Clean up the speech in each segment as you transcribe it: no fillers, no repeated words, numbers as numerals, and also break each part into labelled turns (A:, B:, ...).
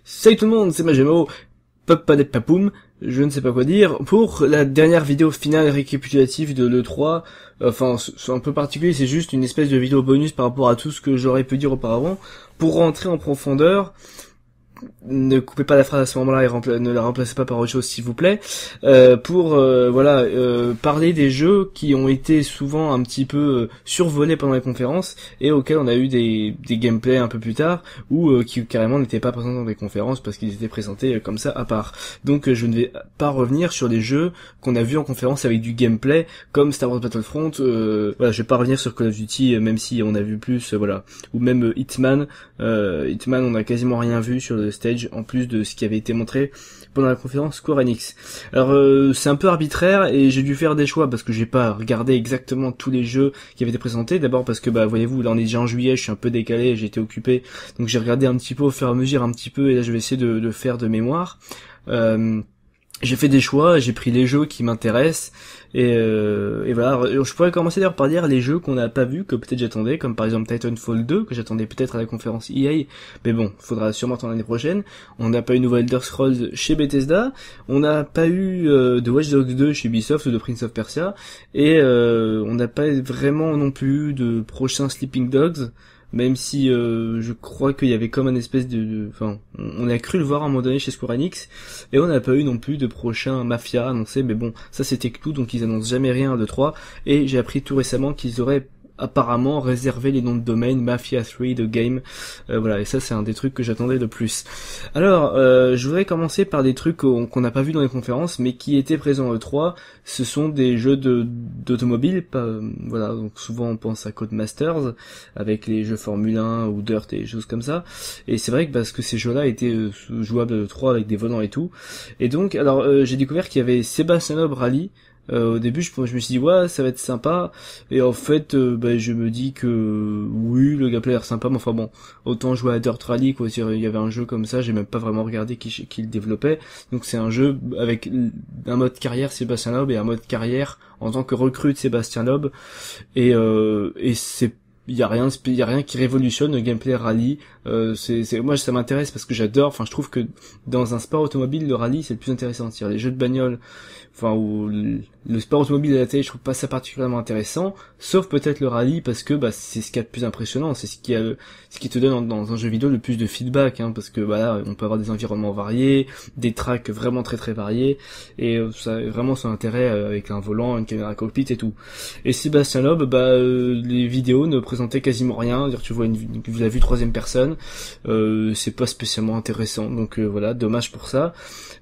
A: Salut tout le monde, c'est Majemo, Papadep Papoum, je ne sais pas quoi dire, pour la dernière vidéo finale récapitulative de l'E3, enfin c'est un peu particulier, c'est juste une espèce de vidéo bonus par rapport à tout ce que j'aurais pu dire auparavant, pour rentrer en profondeur. Ne coupez pas la phrase à ce moment-là et ne la remplacez pas par autre chose s'il vous plaît, pour parler des jeux qui ont été souvent un petit peu survolés pendant les conférences et auxquels on a eu des gameplays un peu plus tard ou qui carrément n'étaient pas présents dans les conférences parce qu'ils étaient présentés comme ça à part. Donc je ne vais pas revenir sur les jeux qu'on a vus en conférence avec du gameplay comme Star Wars Battlefront, je vais pas revenir sur Call of Duty même si on a vu plus, ou même Hitman, on a quasiment rien vu sur le stage en plus de ce qui avait été montré pendant la conférence Square Enix. Alors c'est un peu arbitraire et j'ai dû faire des choix parce que j'ai pas regardé exactement tous les jeux qui avaient été présentés. D'abord parce que voyez-vous, là on est déjà en juillet, je suis un peu décalé, j'ai été occupé, donc j'ai regardé un petit peu au fur et à mesure et là je vais essayer de faire de mémoire. J'ai fait des choix, j'ai pris les jeux qui m'intéressent et voilà. Je pourrais commencer d'ailleurs par dire les jeux qu'on n'a pas vus que peut-être j'attendais, comme par exemple Titanfall 2 que j'attendais peut-être à la conférence EA, mais bon, faudra sûrement attendre l'année prochaine. On n'a pas eu nouveau Elder Scrolls chez Bethesda, on n'a pas eu de Watch Dogs 2 chez Ubisoft ou de Prince of Persia et on n'a pas vraiment non plus eu de prochain Sleeping Dogs. Même si je crois qu'il y avait comme un espèce on a cru le voir à un moment donné chez Square Enix, et on n'a pas eu non plus de prochain Mafia annoncé, mais bon, ça c'était tout, donc ils annoncent jamais rien de 3, et j'ai appris tout récemment qu'ils auraient apparemment réservé les noms de domaine Mafia 3 de Game, et ça c'est un des trucs que j'attendais le plus. Alors je voudrais commencer par des trucs qu'on n'a pas vu dans les conférences mais qui étaient présents au E3. Ce sont des jeux d'automobile, donc souvent on pense à Codemasters avec les jeux Formule 1 ou Dirt et des choses comme ça, et c'est vrai que parce que ces jeux-là étaient jouables au E3 avec des volants et tout, et donc alors j'ai découvert qu'il y avait Sébastien Loeb Rally. Au début je me suis dit ouais ça va être sympa, et en fait je me dis que oui, le gameplay a l'air sympa, mais enfin bon, autant jouer à Dirt Rally quoi. Il y avait un jeu comme ça, j'ai même pas vraiment regardé qui le développait. Donc c'est un jeu avec un mode carrière Sébastien Loeb et un mode carrière en tant que recrue de Sébastien Loeb, et c'est il y a rien qui révolutionne le gameplay rallye. Moi ça m'intéresse parce que j'adore, je trouve que dans un sport automobile le rallye c'est le plus intéressant. C'est-à-dire les jeux de bagnole, ou le sport automobile à la télé, je trouve pas ça particulièrement intéressant, sauf peut-être le rallye parce que c'est ce qu'il y a de plus impressionnant, c'est ce qui te donne dans un jeu vidéo le plus de feedback, parce que là on peut avoir des environnements variés, des tracks vraiment très très variés, et ça a vraiment son intérêt avec un volant, une caméra cockpit et tout. Et Sébastien Loeb, les vidéos ne présentaient quasiment rien, dire tu vois la vue troisième personne, c'est pas spécialement intéressant, donc voilà, dommage pour ça.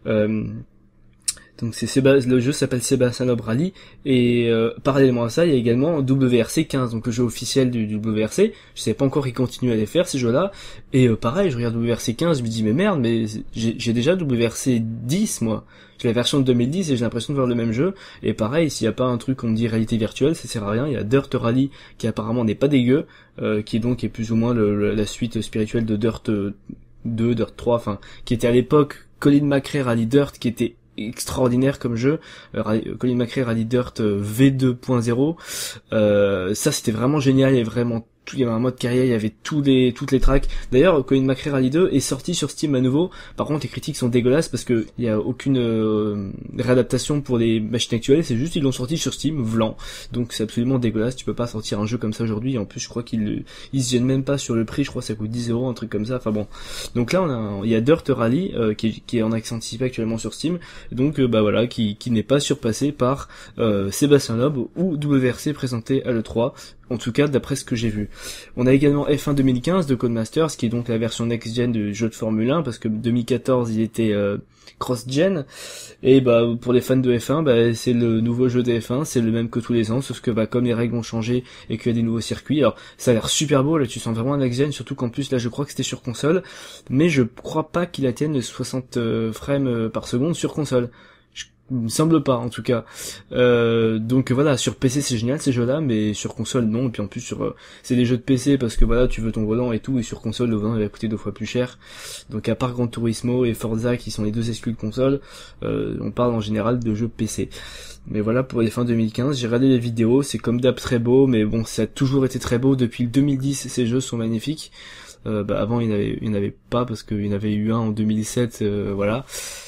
A: Donc le jeu s'appelle Sébastien Loeb Rally, et parallèlement à ça il y a également WRC 15, donc le jeu officiel du WRC. Je savais pas encore qu'ils continuent à les faire ces jeux-là, et pareil je regarde WRC 15, je me dis mais merde, mais j'ai déjà WRC 10 moi. J'ai la version de 2010 et j'ai l'impression de voir le même jeu, et pareil s'il y a pas un truc qu'on me dit réalité virtuelle ça sert à rien. Il y a Dirt Rally qui apparemment n'est pas dégueu, qui est plus ou moins la suite spirituelle de Dirt 2, Dirt 3, qui était à l'époque Colin McRae Rally Dirt, qui était extraordinaire comme jeu. Colin McRae Rally Dirt V2.0, ça c'était vraiment génial, il y avait un mode carrière, il y avait toutes les tracks. D'ailleurs, Colin McRae Rally 2 est sorti sur Steam à nouveau. Par contre, les critiques sont dégueulasses parce que il y a aucune réadaptation pour les machines actuelles. C'est juste ils l'ont sorti sur Steam, vlan. Donc c'est absolument dégueulasse. Tu peux pas sortir un jeu comme ça aujourd'hui. En plus, je crois qu'ils se gênent même pas sur le prix. Je crois que ça coûte 10€, un truc comme ça. Enfin bon. Donc là, il y a Dirt Rally qui est en accès anticipé actuellement sur Steam. Donc qui n'est pas surpassé par Sébastien Loeb ou WRC présenté à l'E3. En tout cas, d'après ce que j'ai vu. On a également F1 2015 de Codemasters, qui est donc la version next-gen du jeu de Formule 1, parce que 2014, il était cross-gen. Et pour les fans de F1, c'est le nouveau jeu de F1, c'est le même que tous les ans, sauf que comme les règles ont changé et qu'il y a des nouveaux circuits, alors ça a l'air super beau, là tu sens vraiment un next-gen, surtout qu'en plus, là je crois que c'était sur console, mais je crois pas qu'il atteigne les 60 frames par seconde sur console. Il me semble pas en tout cas. Donc voilà, sur PC c'est génial ces jeux-là, mais sur console non. Et puis en plus c'est des jeux de PC parce que tu veux ton volant et tout, et sur console le volant il va coûter 2 fois plus cher. Donc à part Gran Turismo et Forza qui sont les deux exclus de console, on parle en général de jeux PC. Mais voilà pour les fins 2015, j'ai regardé les vidéos, c'est comme d'hab très beau, mais bon ça a toujours été très beau depuis le 2010, ces jeux sont magnifiques. Avant il y en avait pas parce qu'il y en avait eu un en 2007, voilà.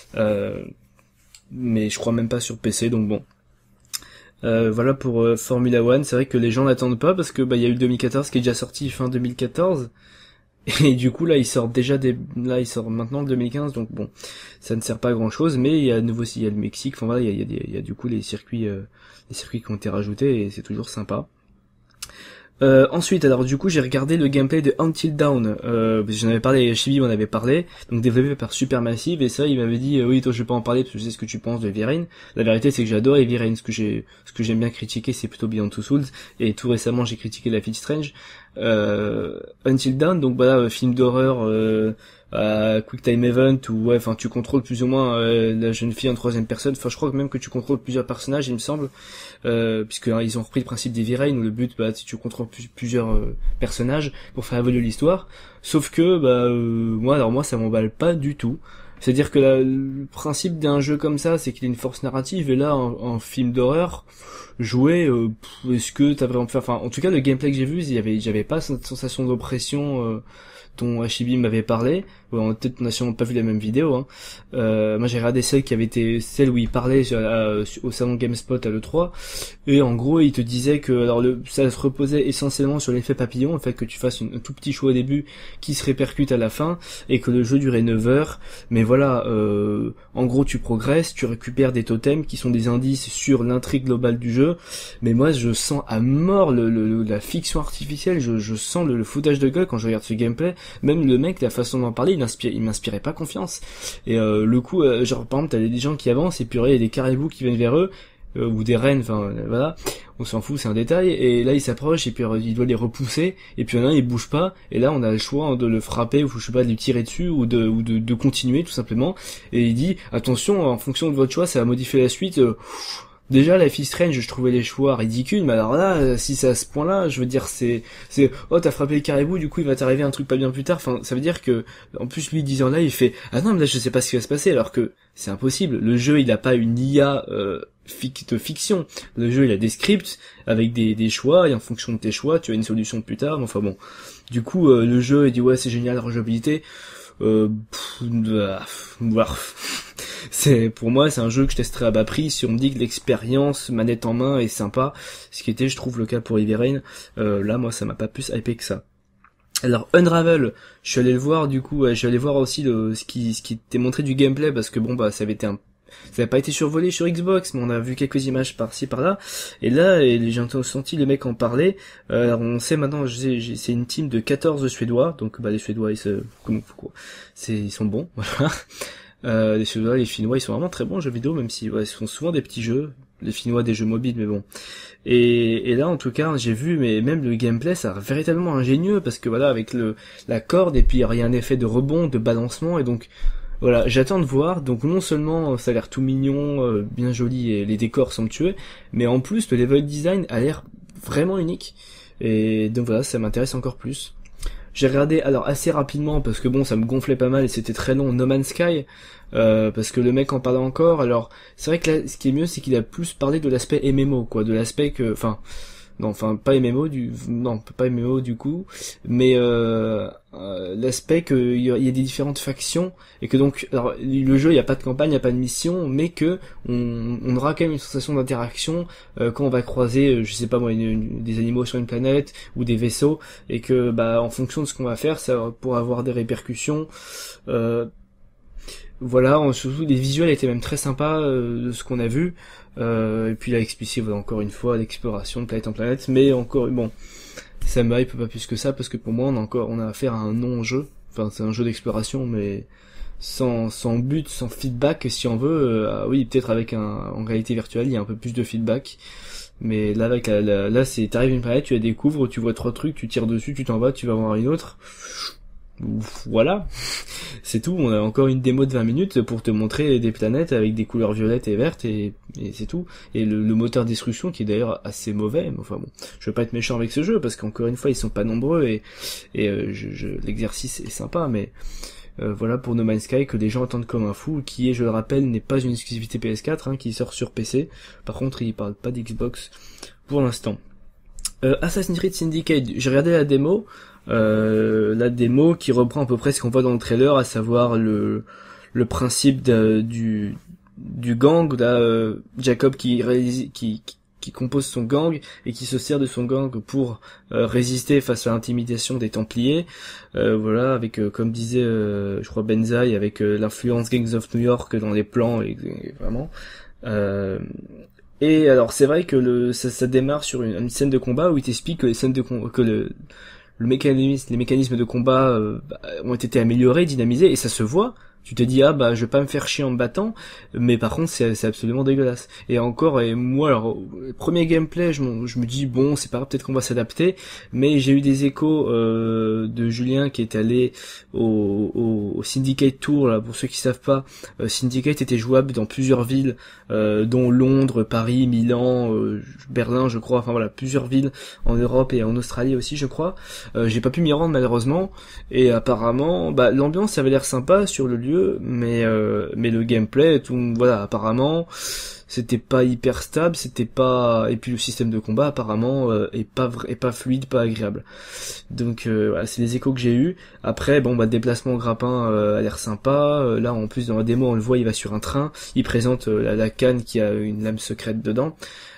A: Mais je crois même pas sur PC, donc bon. Voilà pour Formula One. C'est vrai que les gens l'attendent pas parce que il y a eu le 2014 qui est déjà sorti fin 2014. Et du coup là il sort maintenant le 2015, donc bon, ça ne sert pas à grand chose, mais il y a à nouveau il y a le Mexique, enfin voilà, il y a du coup les circuits qui ont été rajoutés et c'est toujours sympa. Ensuite, alors du coup, j'ai regardé le gameplay de Until Dawn. J'en avais parlé, Chibi m'en avait parlé, donc développé par Supermassive, et ça, il m'avait dit, oui, toi, je vais pas en parler parce que je sais ce que tu penses de Heavy Rain. La vérité, c'est que j'adore Heavy Rain. Ce que j'aime bien critiquer, c'est plutôt Beyond Two Souls, et tout récemment, j'ai critiqué Life is Strange. Until Dawn, donc voilà, film d'horreur, Quick Time Event où ouais, enfin tu contrôles plus ou moins la jeune fille en troisième personne. Enfin, je crois que même que tu contrôles plusieurs personnages, il me semble, puisque ils ont repris le principe d'Heavy Rain où le but, si tu contrôles plusieurs personnages pour faire évoluer l'histoire. Sauf que moi ça m'emballe pas du tout. C'est-à-dire que le principe d'un jeu comme ça, c'est qu'il y a une force narrative, et là, en film d'horreur, jouer, est-ce que t'as vraiment fait, enfin, en tout cas, le gameplay que j'ai vu, j'avais pas cette sensation d'oppression, dont Hashibi m'avait parlé. Bon, peut-être on a sûrement pas vu la même vidéo, hein. Moi j'ai regardé celle où il parlait au salon GameSpot à l'E3, et en gros il te disait que ça se reposait essentiellement sur l'effet papillon, le fait que tu fasses un tout petit choix au début qui se répercute à la fin, et que le jeu durait 9 heures, mais voilà, en gros tu progresses, tu récupères des totems qui sont des indices sur l'intrigue globale du jeu, mais moi je sens à mort la fiction artificielle, je sens le foutage de gueule quand je regarde ce gameplay. Même le mec, la façon d'en parler, il m'inspirait pas confiance. Et le coup, genre par exemple, t'as des gens qui avancent et puis il y a des caribous qui viennent vers eux, ou des rennes, enfin voilà, on s'en fout, c'est un détail. Et là il s'approche et puis il doit les repousser, et puis il y en a un, il bouge pas, et là on a le choix de le frapper, ou je sais pas, de lui tirer dessus, ou de continuer tout simplement. Et il dit attention, en fonction de votre choix, ça va modifier la suite. Déjà, Life is Strange, je trouvais les choix ridicules, mais alors là, si c'est à ce point-là, je veux dire, oh, t'as frappé le caribou, du coup, il va t'arriver un truc pas bien plus tard. Enfin, ça veut dire que, en plus, lui, disant là, il fait, ah non, mais là, je sais pas ce qui va se passer, alors que c'est impossible. Le jeu, il a pas une IA, de fiction. Le jeu, il a des scripts avec des choix, et en fonction de tes choix, tu as une solution plus tard. Enfin bon. Du coup, le jeu, il dit, ouais, c'est génial, la rejouabilité. Pour moi, c'est un jeu que je testerai à bas prix si on me dit que l'expérience manette en main est sympa, ce qui était, je trouve, le cas pour Heavy Rain. Là, moi, ça m'a pas plus hypé que ça. Alors, Unravel, je suis allé le voir, du coup, je suis allé voir aussi ce qui était montré du gameplay, parce que bon, ça avait pas été survolé sur Xbox, mais on a vu quelques images par-ci par-là, et là, j'ai senti le mec en parler. Alors on sait maintenant, c'est une team de 14 Suédois, donc les Suédois ils sont bons, voilà. Les Suédois, les Finnois, ils sont vraiment très bons en jeux vidéo, même si ils font souvent des petits jeux, les Finnois des jeux mobiles, mais bon. Et là en tout cas j'ai vu, mais même le gameplay ça a l'air véritablement ingénieux, parce que voilà, avec la corde, et puis il y a un effet de rebond, de balancement, et donc voilà, j'attends de voir. Donc non seulement ça a l'air tout mignon, bien joli, et les décors somptueux, mais en plus le level design a l'air vraiment unique. Et donc voilà, ça m'intéresse encore plus. J'ai regardé alors assez rapidement parce que bon, ça me gonflait pas mal et c'était très long, No Man's Sky, parce que le mec en parlait encore. Alors c'est vrai que là, ce qui est mieux, c'est qu'il a plus parlé de l'aspect MMO, quoi, de l'aspect que, pas MMO pas MMO du coup, mais l'aspect que il y a des différentes factions, et que donc, alors le jeu, il y a pas de campagne, il y a pas de mission, mais que on aura quand même une sensation d'interaction quand on va croiser, je sais pas moi, des animaux sur une planète ou des vaisseaux, et que en fonction de ce qu'on va faire, ça pourra avoir des répercussions. Voilà, surtout les visuels étaient même très sympas de ce qu'on a vu. Et puis il a explicité, voilà, encore une fois, l'exploration de planète en planète, mais encore, bon, ça me hype pas plus que ça, parce que pour moi, on a affaire à un non-jeu. Enfin, c'est un jeu d'exploration, mais sans but, sans feedback, si on veut. Oui, peut-être en réalité virtuelle, il y a un peu plus de feedback. Mais là, là, t'arrives à une planète, tu la découvres, tu vois 3 trucs, tu tires dessus, tu t'en vas, tu vas voir une autre. Voilà, c'est tout. On a encore une démo de 20 minutes pour te montrer des planètes avec des couleurs violettes et vertes, et c'est tout. Et le moteur de destruction qui est d'ailleurs assez mauvais, mais enfin bon, je veux pas être méchant avec ce jeu parce qu'encore une fois ils sont pas nombreux, et l'exercice est sympa, mais voilà pour No Man's Sky, que les gens attendent comme un fou, qui est, je le rappelle, n'est pas une exclusivité PS4, qui sort sur PC. Par contre il parle pas d'Xbox pour l'instant. Assassin's Creed Syndicate, j'ai regardé la démo qui reprend à peu près ce qu'on voit dans le trailer, à savoir le principe du gang, là, Jacob qui compose son gang et qui se sert de son gang pour résister face à l'intimidation des Templiers, voilà, avec comme disait je crois Benzaï, avec l'influence Gangs of New York dans les plans, et vraiment. Et alors c'est vrai que ça démarre sur une scène de combat où il t'explique que les mécanismes de combat ont été améliorés, dynamisés, et ça se voit. Tu te dis, ah bah je vais pas me faire chier en me battant, mais par contre c'est absolument dégueulasse. Et encore, et moi alors, premier gameplay, je me dis bon, c'est pas grave, peut-être qu'on va s'adapter, mais j'ai eu des échos de Julien qui est allé au Syndicate Tour, là, pour ceux qui savent pas, Syndicate était jouable dans plusieurs villes, dont Londres, Paris, Milan, Berlin je crois, enfin voilà, plusieurs villes en Europe et en Australie aussi je crois. J'ai pas pu m'y rendre malheureusement, et apparemment bah l'ambiance avait l'air sympa sur le lieu, mais le gameplay, tout, voilà, apparemment c'était pas hyper stable, et puis le système de combat apparemment est pas fluide, pas agréable. Donc voilà, c'est les échos que j'ai eu. Après bon bah le déplacement grappin a l'air sympa. Là en plus dans la démo on le voit, il va sur un train, il présente la canne qui a une lame secrète dedans.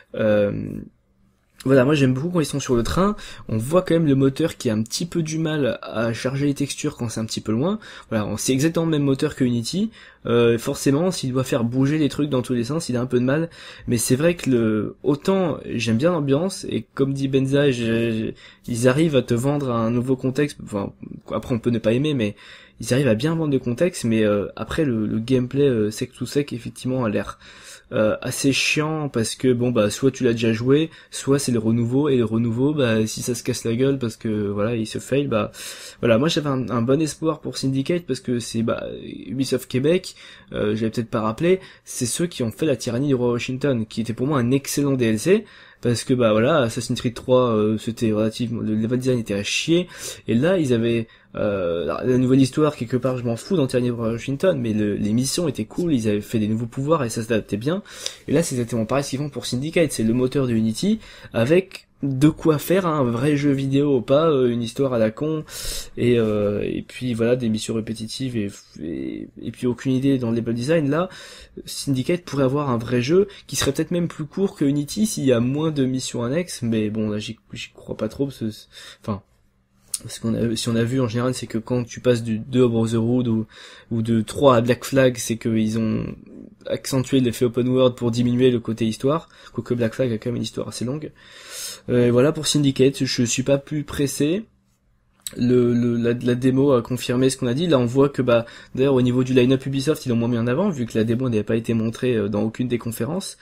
A: Voilà, moi j'aime beaucoup quand ils sont sur le train, on voit quand même le moteur qui a un petit peu du mal à charger les textures quand c'est un petit peu loin. Voilà, c'est exactement le même moteur que Unity. Forcément, s'il doit faire bouger les trucs dans tous les sens, il a un peu de mal. Mais c'est vrai que autant j'aime bien l'ambiance, et comme dit Benza, ils arrivent à te vendre un nouveau contexte. Enfin, après on peut ne pas aimer, mais ils arrivent à bien vendre le contexte. Mais après le gameplay sec to sec effectivement a l'air assez chiant, parce que bon bah soit tu l'as déjà joué, soit c'est le renouveau, et le renouveau bah si ça se casse la gueule parce que voilà il se fail, bah voilà, moi j'avais un bon espoir pour Syndicate parce que c'est Ubisoft Québec, j'avais peut-être pas rappelé, c'est ceux qui ont fait la tyrannie du roi Washington, qui était pour moi un excellent DLC. Parce que bah voilà, Assassin's Creed 3 c'était relativement, le level design était à chier, et là ils avaient la nouvelle histoire quelque part, je m'en fous dans Tyranny of Washington, mais les missions étaient cool, ils avaient fait des nouveaux pouvoirs et ça s'adaptait bien. Et là c'est exactement pareil ce qu'ils font pour Syndicate, c'est le moteur de Unity avec de quoi faire un vrai jeu vidéo, pas une histoire à la con, et puis voilà, des missions répétitives, et puis aucune idée dans le level design. Là Syndicate pourrait avoir un vrai jeu qui serait peut-être même plus court que Unity s'il y a moins de missions annexes, mais bon là j'y crois pas trop, enfin si on a vu en général, c'est que quand tu passes du 2 à Brotherhood ou de 3 à Black Flag, c'est qu'ils ont accentué l'effet open world pour diminuer le côté histoire, quoique Black Flag a quand même une histoire assez longue. Voilà pour Syndicate, je suis pas plus pressé. La démo a confirmé ce qu'on a dit. Là on voit que bah d'ailleurs au niveau du line-up Ubisoft ils l'ont moins mis en avant, vu que la démo n'avait pas été montrée dans aucune des conférences.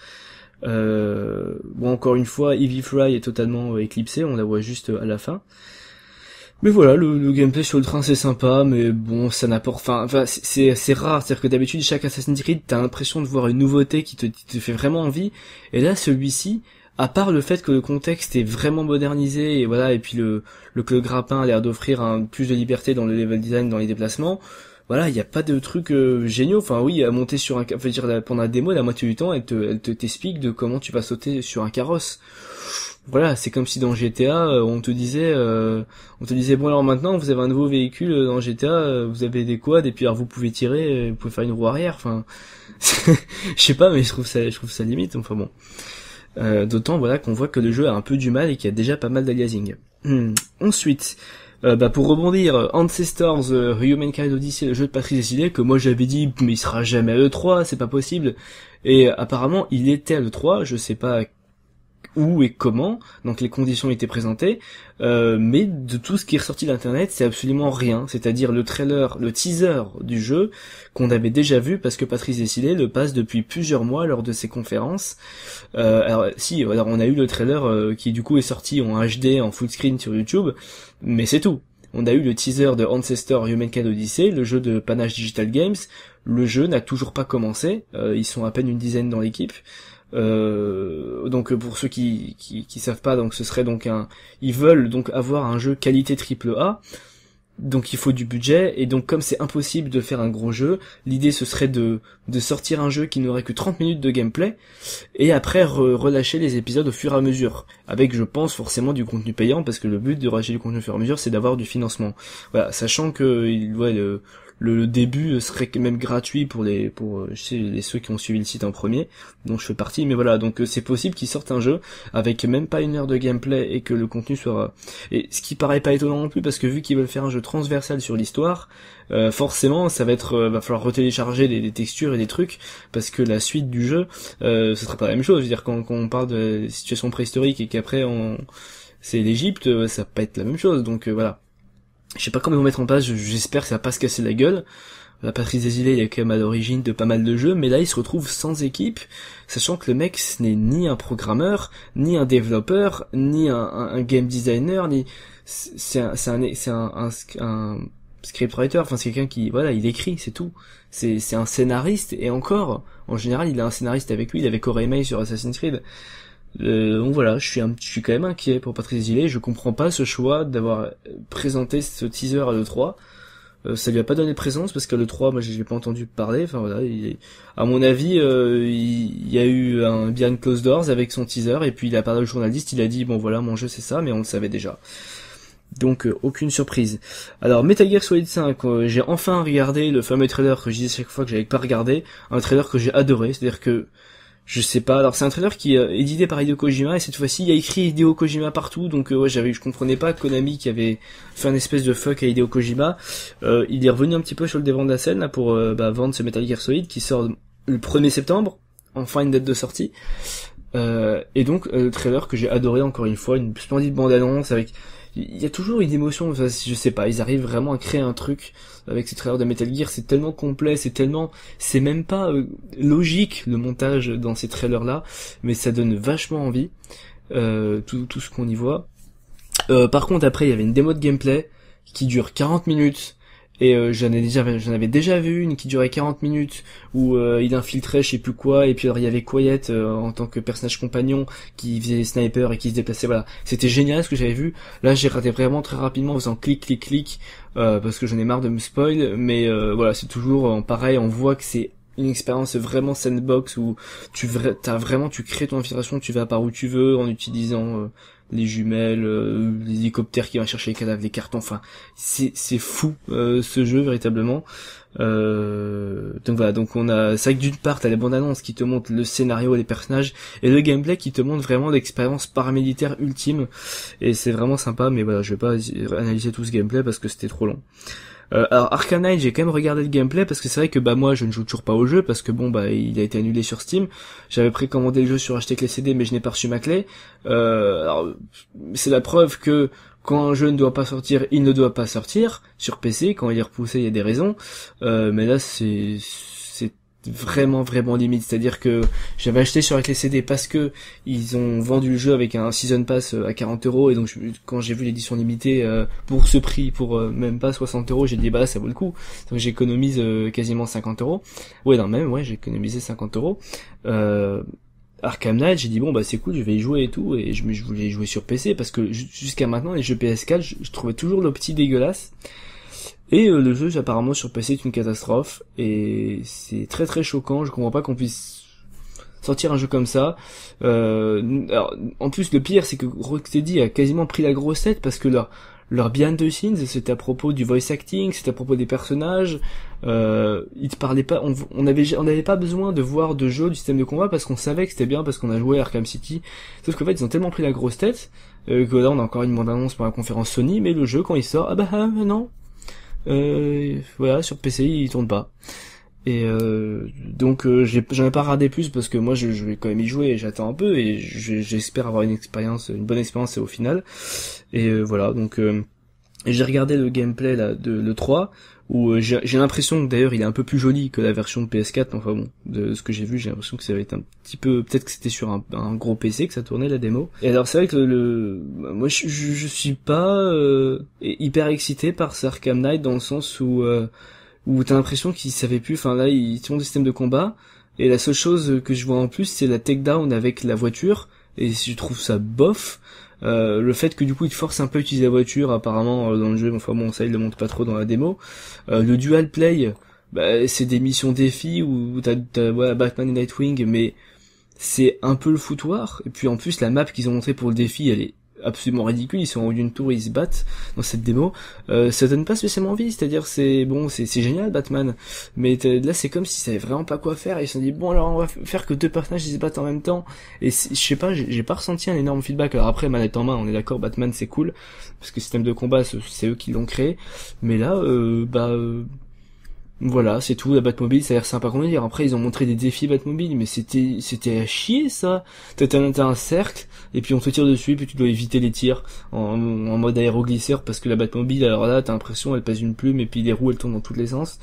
A: Bon encore une fois Evil Fry est totalement éclipsé, on la voit juste à la fin. Mais voilà, le gameplay sur le train c'est sympa, mais bon, ça n'apporte, enfin c'est rare, c'est-à-dire que d'habitude chaque Assassin's Creed t'as l'impression de voir une nouveauté qui te fait vraiment envie, et là celui-ci, à part le fait que le contexte est vraiment modernisé, et voilà, et puis le grappin a l'air d'offrir plus de liberté dans le level design, dans les déplacements, voilà, il y a pas de trucs géniaux. Enfin oui, à monter sur un, enfin, dire pendant la démo, la moitié du temps, elle t'explique de comment tu vas sauter sur un carrosse. Voilà, c'est comme si dans GTA on te disait bon alors maintenant vous avez un nouveau véhicule dans GTA, vous avez des quads, et puis alors vous pouvez tirer, vous pouvez faire une roue arrière. Enfin, je sais pas, mais je trouve ça limite. Enfin bon. D'autant voilà qu'on voit que le jeu a un peu du mal et qu'il y a déjà pas mal d'aliasing. Ensuite, pour rebondir, Ancestors, Humankind Odyssey, le jeu de Patrice Désilets, que moi j'avais dit mais il sera jamais à l'E3, c'est pas possible. Et apparemment il était à l'E3, je sais pas où et comment, donc les conditions étaient présentées, mais de tout ce qui est ressorti d'internet, c'est absolument rien, c'est-à-dire le trailer, le teaser du jeu, qu'on avait déjà vu parce que Patrice Désilets le passe depuis plusieurs mois lors de ses conférences. Alors on a eu le trailer qui du coup est sorti en HD, en full screen sur YouTube, mais c'est tout. On a eu le teaser de Ancestor Humankind Odyssey, le jeu de Panache Digital Games. Le jeu n'a toujours pas commencé, ils sont à peine une dizaine dans l'équipe. Donc pour ceux qui savent pas, donc ce serait donc ils veulent donc avoir un jeu qualité AAA. Donc il faut du budget, et donc comme c'est impossible de faire un gros jeu, l'idée ce serait de sortir un jeu qui n'aurait que 30 minutes de gameplay, et après relâcher les épisodes au fur et à mesure, avec je pense forcément du contenu payant, parce que le but de relâcher du contenu au fur et à mesure c'est d'avoir du financement. Voilà, sachant que le début serait même gratuit pour ceux qui ont suivi le site en premier, dont je fais partie, mais voilà, donc c'est possible qu'ils sortent un jeu avec même pas 1 heure de gameplay et que le contenu soit... Et ce qui paraît pas étonnant non plus, parce que vu qu'ils veulent faire un jeu transversal sur l'histoire, forcément ça va être... va falloir retélécharger des textures et des trucs, parce que la suite du jeu, ce sera pas la même chose. Je veux dire, quand on parle de situation préhistorique et qu'après c'est l'Égypte, ça va pas être la même chose, donc voilà. Je sais pas comment ils vont mettre en place, j'espère que ça va pas se casser la gueule. La Patrice Désilets, il est quand même à l'origine de pas mal de jeux, mais là il se retrouve sans équipe, sachant que le mec ce n'est ni un programmeur, ni un développeur, ni un game designer, ni c'est un scriptwriter, enfin c'est quelqu'un qui il écrit, c'est tout. C'est un scénariste, et encore, en général il a un scénariste avec lui, il avait Corey May sur Assassin's Creed. Donc voilà, je suis quand même inquiet pour Patrice Désilets, je comprends pas ce choix d'avoir présenté ce teaser à l'E3. Ça lui a pas donné présence, parce qu'à l'E3, moi je l'ai pas entendu parler, enfin voilà, à mon avis, il y a eu un behind closed doors avec son teaser, et puis il a parlé au journaliste, il a dit bon voilà, mon jeu c'est ça, mais on le savait déjà. Donc aucune surprise. Alors Metal Gear Solid 5, j'ai enfin regardé le fameux trailer que je disais chaque fois que j'avais pas regardé, un trailer que j'ai adoré, c'est-à-dire que je sais pas, alors c'est un trailer qui est édité par Hideo Kojima, et cette fois-ci il y a écri Hideo Kojima partout, donc je comprenais pas Konami qui avait fait un espèce de fuck à Hideo Kojima. Il est revenu un petit peu sur le devant de la scène là pour vendre ce Metal Gear Solid qui sort le 1er septembre, enfin une date de sortie. Et donc le trailer que j'ai adoré, encore une fois, une splendide bande-annonce avec... Il y a toujours une émotion, enfin, je sais pas, ils arrivent vraiment à créer un truc avec ces trailers de Metal Gear, c'est tellement complet, c'est même pas logique le montage dans ces trailers là, mais ça donne vachement envie, tout ce qu'on y voit. Par contre après il y avait une démo de gameplay qui dure 40 minutes, et j'en avais déjà vu une qui durait 40 minutes où il infiltrait je sais plus quoi, et puis alors il y avait Quiet en tant que personnage compagnon qui faisait les snipers et qui se déplaçait, voilà, c'était génial ce que j'avais vu. Là j'ai raté vraiment très rapidement en faisant clic parce que j'en ai marre de me spoil, mais voilà, c'est toujours pareil, on voit que c'est une expérience vraiment sandbox où tu crées ton infiltration, tu vas par où tu veux en utilisant les jumelles, les hélicoptères qui vont chercher les cadavres, les cartons, enfin c'est fou ce jeu véritablement. Donc voilà, donc on a ça que d'une part t'as les bandes annonces qui te montrent le scénario et les personnages, et le gameplay qui te montre vraiment l'expérience paramilitaire ultime, et c'est vraiment sympa, mais voilà, je vais pas analyser tout ce gameplay parce que c'était trop long. Alors Arkham Knight, j'ai quand même regardé le gameplay parce que c'est vrai que moi je ne joue toujours pas au jeu parce que il a été annulé sur Steam. J'avais précommandé le jeu sur acheter clé CD, mais je n'ai pas reçu ma clé. Alors c'est la preuve que quand un jeu ne doit pas sortir, il ne doit pas sortir sur PC. Quand il est repoussé, il y a des raisons. Mais là c'est vraiment limite, c'est-à-dire que j'avais acheté sur la clé CD parce que ils ont vendu le jeu avec un season pass à 40€, et donc quand j'ai vu l'édition limitée pour ce prix, pour même pas 60€, j'ai dit bah là ça vaut le coup, donc j'économise quasiment 50€. J'ai économisé 50€. Arkham Knight, j'ai dit bon bah c'est cool, je vais y jouer et tout, et je voulais jouer sur PC parce que jusqu'à maintenant les jeux PS4 je trouvais toujours l'opti dégueulasse. Et le jeu apparemment sur PC est une catastrophe, et c'est très très choquant, je comprends pas qu'on puisse sortir un jeu comme ça. Alors, en plus le pire c'est que Rocksteady a quasiment pris la grosse tête parce que leur behind the scenes c'était à propos du voice acting, c'était à propos des personnages, ils te parlaient pas, on avait pas besoin de voir de jeu du système de combat parce qu'on savait que c'était bien parce qu'on a joué à Arkham City, sauf qu'en fait ils ont tellement pris la grosse tête que là on a encore une bande-annonce pour la conférence Sony, mais le jeu quand il sort, non. Voilà, sur PC il tourne pas, et donc j'en ai pas radé plus parce que moi je vais quand même y jouer et j'attends un peu, et j'espère avoir une bonne expérience au final, et voilà, donc j'ai regardé le gameplay là de l'E3 où j'ai l'impression que d'ailleurs il est un peu plus joli que la version de PS4, enfin bon, de ce que j'ai vu j'ai l'impression que ça va être un petit peu, peut-être que c'était sur un gros PC que ça tournait la démo. Et alors c'est vrai que moi je suis pas hyper excité par ce Arkham Knight dans le sens où t'as l'impression qu'ils savaient plus, enfin là ils font des systèmes de combat et la seule chose que je vois en plus c'est la takedown avec la voiture, et je trouve ça bof. le fait que du coup il te force un peu à utiliser la voiture apparemment dans le jeu, enfin bon ça il le montre pas trop dans la démo. Le dual play, bah, c'est des missions défis où t'as ouais, Batman et Nightwing, mais c'est un peu le foutoir, et puis en plus la map qu'ils ont montré pour le défi elle est absolument ridicule, ils sont en haut d'une tour, ils se battent dans cette démo, ça donne pas spécialement envie, c'est-à-dire c'est bon, c'est génial Batman, mais là c'est comme s'ils savaient vraiment pas quoi faire, et ils se sont dit bon alors on va faire que deux personnages ils se battent en même temps, et je sais pas, j'ai pas ressenti un énorme feedback. Alors après manette en main, on est d'accord, Batman c'est cool, parce que le système de combat c'est eux qui l'ont créé, mais là voilà, c'est tout, la Batmobile, ça a l'air sympa qu'on va dire. Après, ils ont montré des défis Batmobile, mais c'était à chier, ça. T'as un cercle, et puis on te tire dessus, et puis tu dois éviter les tirs en mode aéroglisseur, parce que la Batmobile, alors là, t'as l'impression, elle pèse une plume, et puis les roues, elles tournent dans tous les sens.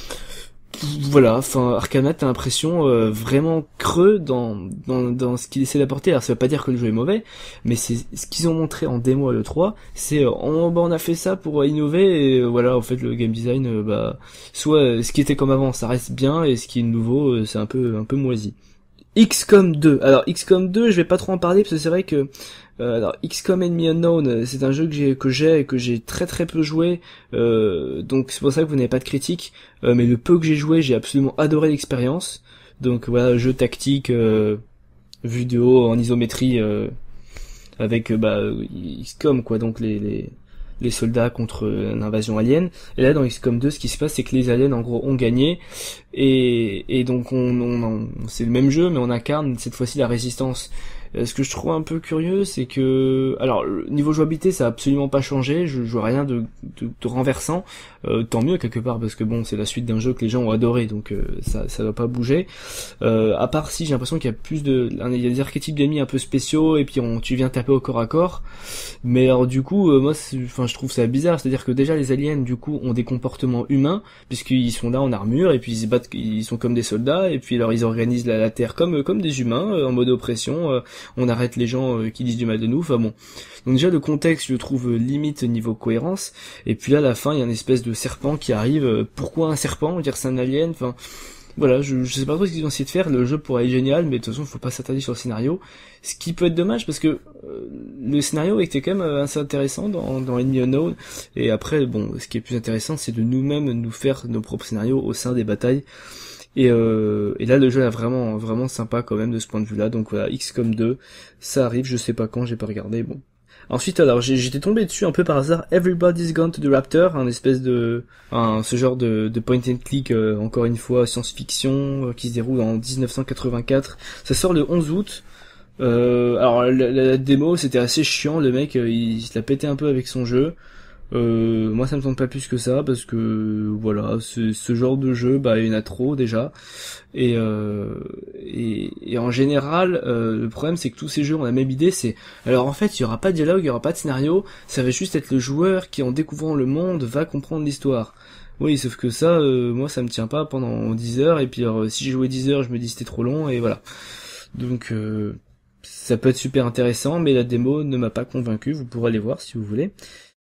A: Voilà, enfin, Arkham Knight, t'as l'impression vraiment creux dans ce qu'il essaie d'apporter. Alors ça veut pas dire que le jeu est mauvais, mais c'est ce qu'ils ont montré en démo à l'E3, c'est on a fait ça pour innover, et voilà, en fait le game design, soit ce qui était comme avant, ça reste bien, et ce qui est nouveau, c'est un peu moisi. XCOM 2. Alors XCOM 2, je vais pas trop en parler parce que c'est vrai que alors XCOM Enemy Unknown, c'est un jeu que j'ai très très peu joué, donc c'est pour ça que vous n'avez pas de critique, mais le peu que j'ai joué, j'ai absolument adoré l'expérience. Donc voilà, jeu tactique vue de haut en isométrie avec XCOM quoi, donc les soldats contre l'invasion alien. Et là dans XCOM 2, ce qui se passe c'est que les aliens en gros ont gagné, et donc c'est le même jeu mais on incarne cette fois-ci la résistance. Ce que je trouve un peu curieux, c'est que alors le niveau jouabilité ça a absolument pas changé, je vois rien de renversant, tant mieux quelque part parce que bon c'est la suite d'un jeu que les gens ont adoré, donc ça doit pas bouger. À part si j'ai l'impression qu'il y a il y a des archétypes d'ennemis un peu spéciaux, et puis tu viens taper au corps à corps. Mais alors du coup moi je trouve ça bizarre, c'est-à-dire que déjà les aliens du coup ont des comportements humains puisqu'ils sont là en armure, et puis ils se battent, ils sont comme des soldats, et puis alors ils organisent la terre comme des humains en mode oppression. On arrête les gens qui disent du mal de nous, enfin bon. Donc déjà le contexte je le trouve limite niveau cohérence, et puis là à la fin il y a une espèce de serpent qui arrive, pourquoi un serpent, dire c'est un alien, enfin voilà, je sais pas trop ce qu'ils ont essayé de faire, le jeu pourrait être génial, mais de toute façon faut pas s'attarder sur le scénario, ce qui peut être dommage parce que le scénario était quand même assez intéressant dans Enemy Unknown, et après bon ce qui est plus intéressant c'est de nous-mêmes nous faire nos propres scénarios au sein des batailles. Et là le jeu est vraiment vraiment sympa quand même de ce point de vue là, donc voilà, XCOM 2 ça arrive, je sais pas quand, j'ai pas regardé, bon. Ensuite alors j'étais tombé dessus un peu par hasard, Everybody's Gone to the Raptor, ce genre de point and click, encore une fois science-fiction, qui se déroule en 1984, ça sort le 11 août. Alors la démo c'était assez chiant, le mec il se l'a pété un peu avec son jeu. Moi ça me tente pas plus que ça parce que voilà, ce genre de jeu il y en a trop déjà, et en général le problème c'est que tous ces jeux ont la même idée, c'est alors en fait il y aura pas de dialogue, il y aura pas de scénario, ça va juste être le joueur qui en découvrant le monde va comprendre l'histoire. Oui, sauf que ça moi ça me tient pas pendant 10 heures, et puis alors, si j'ai joué 10 heures je me dis c'était trop long, et voilà. Donc ça peut être super intéressant, mais la démo ne m'a pas convaincu, vous pourrez aller voir si vous voulez.